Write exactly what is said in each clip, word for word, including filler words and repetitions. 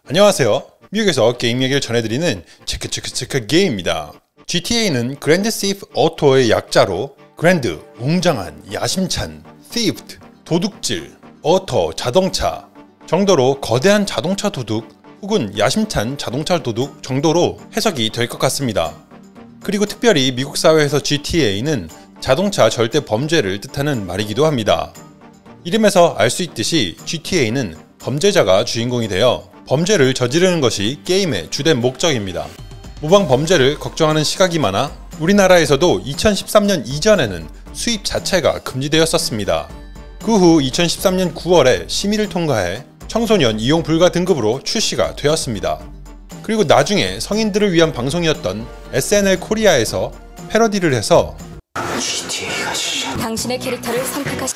안녕하세요. 미국에서 게임 얘기를 전해드리는 체크체크체크 게임입니다. 지티에이는 그랜드 시프 어토의 약자로 그랜드, 웅장한, 야심찬, theft, 도둑질, 어터, 자동차 정도로 거대한 자동차 도둑 혹은 야심찬 자동차 도둑 정도로 해석이 될 것 같습니다. 그리고 특별히 미국 사회에서 지티에이는 자동차 절대 범죄를 뜻하는 말이기도 합니다. 이름에서 알 수 있듯이 지티에이는 범죄자가 주인공이 되어 범죄를 저지르는 것이 게임의 주된 목적입니다. 모방 범죄를 걱정하는 시각이 많아 우리나라에서도 이천십삼 년 이전에는 수입 자체가 금지되었었습니다. 그 후 이천십삼 년 구월에 심의를 통과해 청소년 이용 불가 등급으로 출시가 되었습니다. 그리고 나중에 성인들을 위한 방송이었던 에스엔엘 코리아에서 패러디를 해서 지티에이가 진짜 당신의 캐릭터를 선택하시...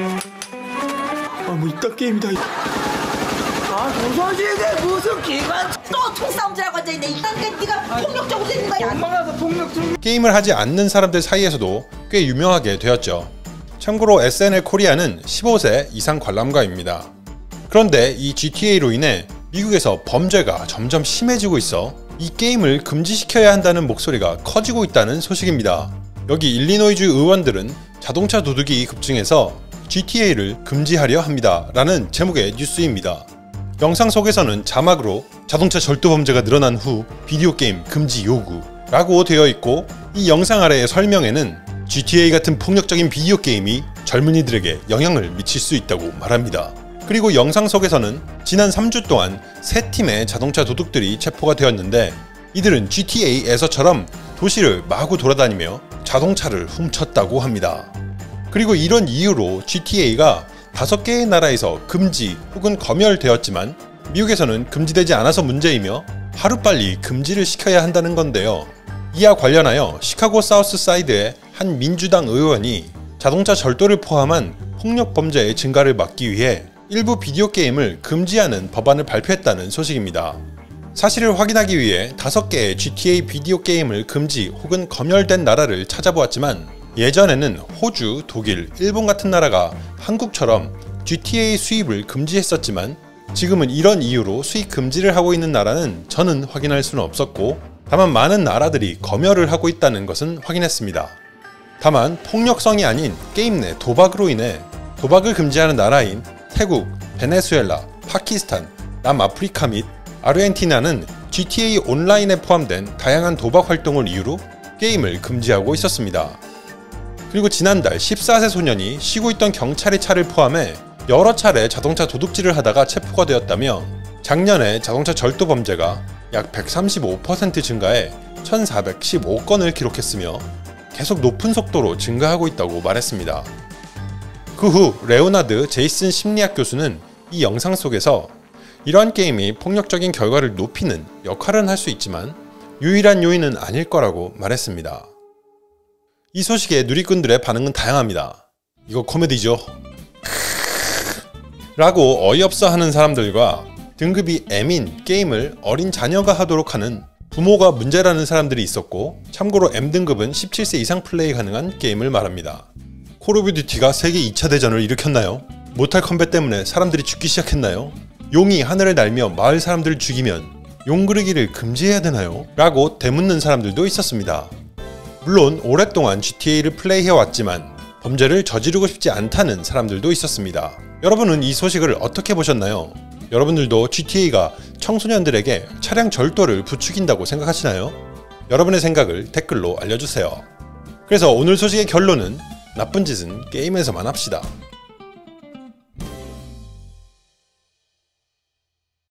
아 뭐 이딴 게임이다. 아 무슨 이게 무슨 기관 또 총싸움질하고 앉아있네. 이딴 게 네가 폭력적으로 되는 거야. 엄마가 폭력적 게임을 하지 않는 사람들 사이에서도 꽤 유명하게 되었죠. 참고로 에스엔엘 코리아는 십오 세 이상 관람가입니다. 그런데 이 지티에이로 인해 미국에서 범죄가 점점 심해지고 있어 이 게임을 금지시켜야 한다는 목소리가 커지고 있다는 소식입니다. 여기 일리노이주 의원들은 자동차 도둑이 급증해서 지티에이를 금지하려 합니다 라는 제목의 뉴스입니다. 영상 속에서는 자막으로 자동차 절도 범죄가 늘어난 후 비디오 게임 금지 요구 라고 되어 있고, 이 영상 아래의 설명에는 지티에이 같은 폭력적인 비디오 게임이 젊은이들에게 영향을 미칠 수 있다고 말합니다. 그리고 영상 속에서는 지난 삼 주 동안 세 팀의 자동차 도둑들이 체포가 되었는데, 이들은 지티에이에서처럼 도시를 마구 돌아다니며 자동차를 훔쳤다고 합니다. 그리고 이런 이유로 지티에이가 다섯 개의 나라에서 금지 혹은 검열되었지만 미국에서는 금지되지 않아서 문제이며 하루빨리 금지를 시켜야 한다는 건데요. 이와 관련하여 시카고 사우스 사이드의 한 민주당 의원이 자동차 절도를 포함한 폭력 범죄의 증가를 막기 위해 일부 비디오 게임을 금지하는 법안을 발표했다는 소식입니다. 사실을 확인하기 위해 다섯 개의 지티에이 비디오 게임을 금지 혹은 검열된 나라를 찾아보았지만, 예전에는 호주, 독일, 일본 같은 나라가 한국처럼 지티에이 수입을 금지했었지만 지금은 이런 이유로 수입 금지를 하고 있는 나라는 저는 확인할 수는 없었고, 다만 많은 나라들이 검열을 하고 있다는 것은 확인했습니다. 다만 폭력성이 아닌 게임 내 도박으로 인해 도박을 금지하는 나라인 태국, 베네수엘라, 파키스탄, 남아프리카 및 아르헨티나는 지티에이 온라인에 포함된 다양한 도박 활동을 이유로 게임을 금지하고 있었습니다. 그리고 지난달 십사 세 소년이 쉬고 있던 경찰의 차를 포함해 여러 차례 자동차 도둑질을 하다가 체포가 되었다며, 작년에 자동차 절도 범죄가 약 백삼십오 퍼센트 증가해 천사백십오 건을 기록했으며 계속 높은 속도로 증가하고 있다고 말했습니다. 그 후 레오나드 제이슨 심리학 교수는 이 영상 속에서 이러한 게임이 폭력적인 결과를 높이는 역할은 할 수 있지만 유일한 요인은 아닐 거라고 말했습니다. 이 소식에 누리꾼들의 반응은 다양합니다. 이거 코미디죠? 라고 어이없어 하는 사람들과 등급이 M인 게임을 어린 자녀가 하도록 하는 부모가 문제라는 사람들이 있었고, 참고로 M등급은 십칠 세 이상 플레이 가능한 게임을 말합니다. 콜 오브 듀티가 세계 이 차 대전을 일으켰나요? 모탈 컴뱃 때문에 사람들이 죽기 시작했나요? 용이 하늘을 날며 마을 사람들을 죽이면 용 그르기를 금지해야 되나요? 라고 되묻는 사람들도 있었습니다. 물론 오랫동안 지티에이를 플레이해왔지만 범죄를 저지르고 싶지 않다는 사람들도 있었습니다. 여러분은 이 소식을 어떻게 보셨나요? 여러분들도 지티에이가 청소년들에게 차량 절도를 부추긴다고 생각하시나요? 여러분의 생각을 댓글로 알려주세요. 그래서 오늘 소식의 결론은 나쁜 짓은 게임에서만 합시다.